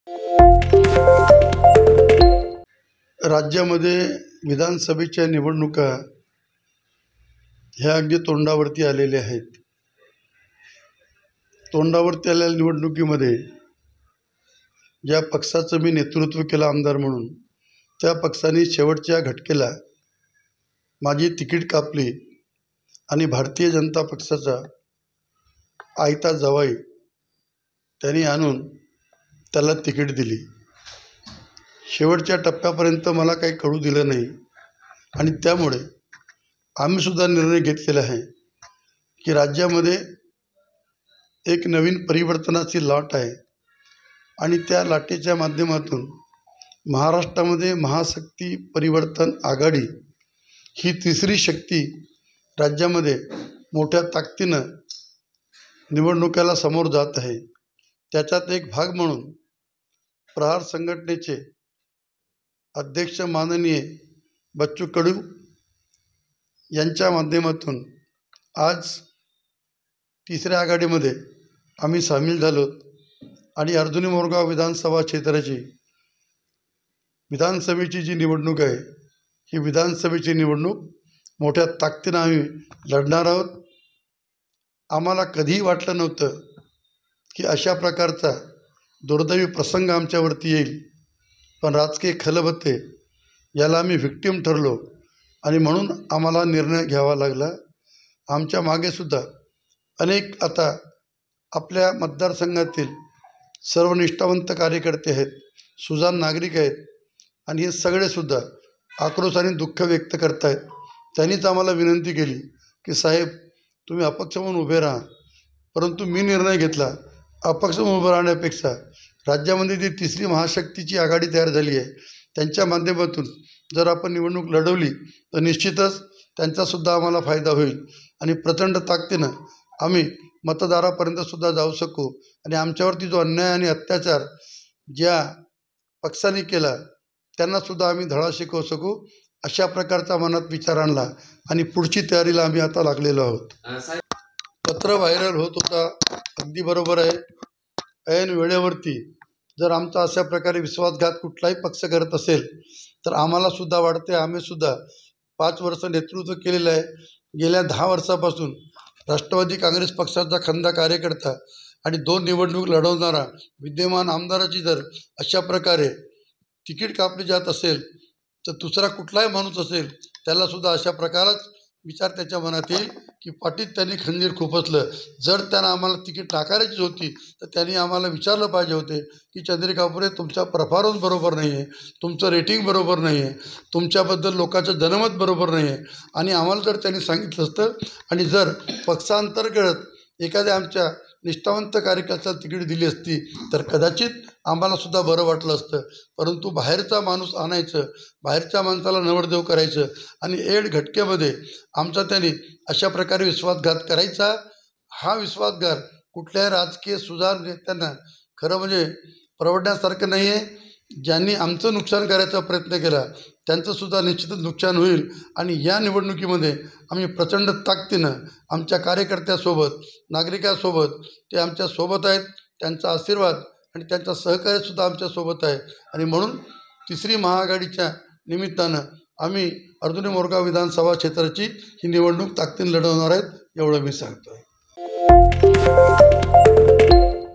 राज्यामध्ये विधानसभेच्या निवडणुका ह्या अगदी तोंडावरती आलेल्या आहेत. तोंडावरती आलेल्या निवडणुकीमध्ये ज्या पक्षाचं मी नेतृत्व केलं आमदार म्हणून, त्या पक्षाने शेवटच्या घटकेला माझी तिकीट कापली आणि भारतीय जनता पक्षाचा आयता जवाई त्यांनी आणून त्याला तिकीट दिली. शेवटच्या टप्प्यापर्यंत मला काही कळू दिलं नाही आणि त्यामुळे आम्हीसुद्धा निर्णय घेतलेला आहे की राज्यामध्ये एक नवीन परिवर्तनाची लाट आहे आणि त्या लाटेच्या माध्यमातून महाराष्ट्रामध्ये महाशक्ती परिवर्तन आघाडी ही तिसरी शक्ती राज्यामध्ये मोठ्या ताकदीनं निवडणुकीला समोर जात आहे. त्याच्यात एक भाग म्हणून प्रहार संघटनेचे अध्यक्ष माननीय बच्चू कडू यांच्या माध्यमातून आज तिसऱ्या आघाडीमध्ये आम्ही सामील झालो आणि अर्जुनी मोरगाव विधानसभा क्षेत्राची विधानसभेची जी निवडणूक आहे, ही विधानसभेची निवडणूक मोठ्या ताकदीनं आम्ही लढणार आहोत. आम्हाला कधीही वाटलं नव्हतं की अशा प्रकारचा दुर्दैवी प्रसंग आमच्यावरती येईल, पण राजकीय खलबत्ते याला आम्ही व्हिक्टीम ठरलो आणि म्हणून आम्हाला निर्णय घ्यावा लागला. आमच्या मागेसुद्धा अनेक आता आपल्या मतदारसंघातील सर्व निष्ठावंत कार्यकर्ते आहेत, सुजाण नागरिक आहेत आणि हे सगळेसुद्धा आक्रोश आणि दुःख व्यक्त करत आहेत. त्यांनीच आम्हाला विनंती केली की साहेब, तुम्ही अपक्ष म्हणून उभे राहा. परंतु मी निर्णय घेतला, अपक्ष म्हणून उभं राहण्यापेक्षा राज्यामध्ये जी तिसरी महाशक्तीची आघाडी तयार झाली आहे, त्यांच्या माध्यमातून जर आपण निवडणूक लढवली तर निश्चितच त्यांचासुद्धा आम्हाला फायदा होईल आणि प्रचंड ताकदीनं आम्ही मतदारापर्यंतसुद्धा जाऊ शकू आणि आमच्यावरती जो अन्याय आणि अत्याचार ज्या पक्षाने केला त्यांनासुद्धा आम्ही धडा शिकवू शकू, अशा प्रकारचा मनात विचार आणला आणि पुढची तयारीला आम्ही आता लागलेलो आहोत. पत्र व्हायरल होत होता, अगदी बरोबर आहे. ऐन वेळेवरती जर आमचा अशा प्रकारे विश्वासघात कुठलाही पक्ष करत असेल तर आम्हालासुद्धा वाटते, आम्हीसुद्धा 5 वर्ष नेतृत्व केलेलं आहे. गेल्या 10 वर्षापासून राष्ट्रवादी काँग्रेस पक्षाचा खंदा कार्यकर्ता आणि 2 निवडणूक लढवणारा विद्यमान आमदाराची जर अशा प्रकारे तिकीट कापली जात असेल तर दुसरा कुठलाही माणूस असेल त्यालासुद्धा अशा प्रकारच विचार त्याच्या मनात येईल की पाठीत त्यांनी खंजीर खुपसलं. जर त्यांना आम्हाला तिकीट नाकारायची होती तर त्यांनी आम्हाला विचारलं पाहिजे होते की चंद्रिकापुरे, तुमचा परफॉर्मन्स बरोबर नाही आहे, तुमचं रेटिंग बरोबर नाही आहे, तुमच्याबद्दल लोकांचं जनमत बरोबर नाही आहे आणि आम्हाला जर त्यांनी सांगितलं असतं आणि जर पक्षांतर्गत एखाद्या आमच्या निष्ठावंत कार्यकर्त्याला तिकीट दिली असती तर कदाचित आम्हालासुद्धा बरं वाटलं असतं. परंतु बाहेरचा माणूस आणायचं, बाहेरच्या माणसाला नवरदेव करायचं आणि ऐन घटकेमध्ये आमचा त्यांनी अशा प्रकारे विश्वासघात करायचा, हा विश्वासघात कुठल्याही राजकीय सुजाण नेत्यांना खरं म्हणजे परवडण्यासारखं नाही आहे. ज्यांनी आमचं नुकसान करायचा प्रयत्न केला त्यांचंसुद्धा निश्चितच नुकसान होईल आणि या निवडणुकीमध्ये आम्ही प्रचंड ताकदीनं आमच्या कार्यकर्त्यासोबत, नागरिकांसोबत ते आमच्यासोबत आहेत. त्यांचा आशीर्वाद आणि त्यांचा सहकार्यसुद्धा आमच्यासोबत आहे आणि म्हणून तिसरी महाआघाडीच्या निमित्तानं आम्ही अर्जुनी मोरगाव विधानसभा क्षेत्राची ही निवडणूक ताकदीनं लढवणार आहेत, एवढं मी सांगतो आहे.